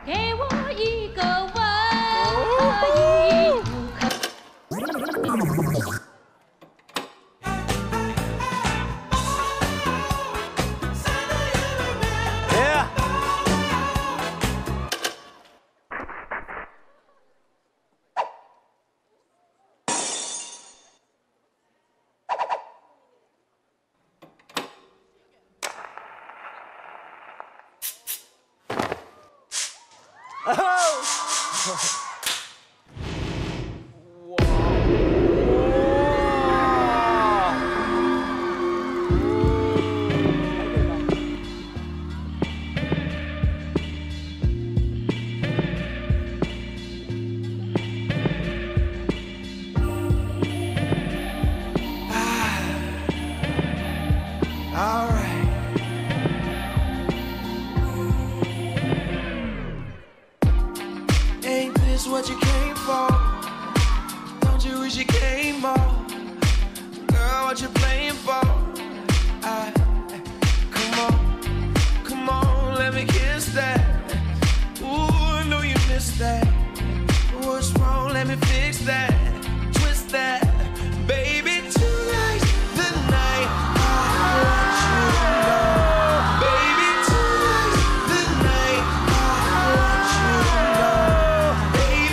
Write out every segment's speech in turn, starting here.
给我一个吻， What you came for? Don't you wish you came more? Girl, what you playing for? Come on, let me kiss that. Ooh, I know you missed that. What's wrong? Let me fix that. Twist that, baby. Tonight's the night. I want you to know, baby. Tonight's the night. I want you to know.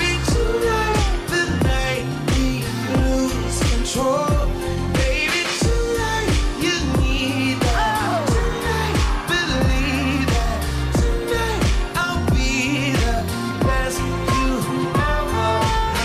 Baby, tonight you need that. Tonight, believe that. Tonight I'll be the best you ever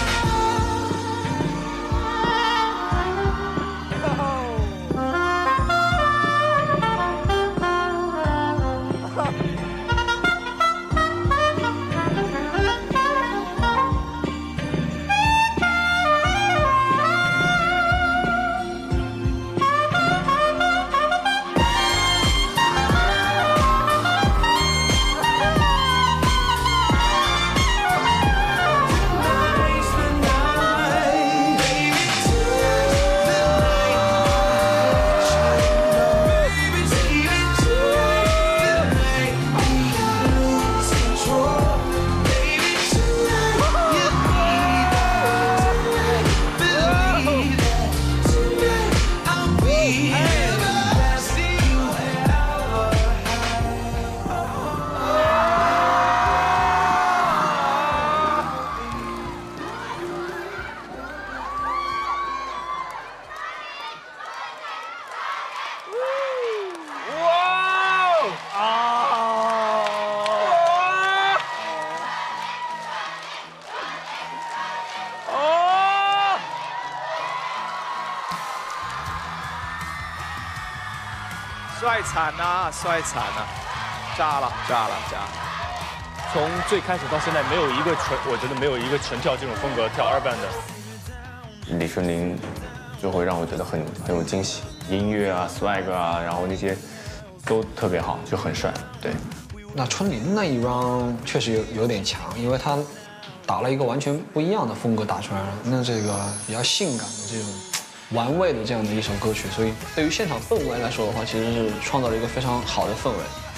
帅惨呐，帅惨呐，炸了，炸了，炸了！ 从最开始到现在，我觉得没有一个纯跳这种风格跳二班的。 李春林就会让我觉得很有惊喜，音乐啊、swag 啊，然后那些都特别好，就很帅。对。 那春林那一 round 确实有点强，因为他打了一个完全不一样的风格打出来了，那这个比较性感的这种玩味的这样的一首歌曲，所以对于现场氛围来说的话，其实是创造了一个非常好的氛围。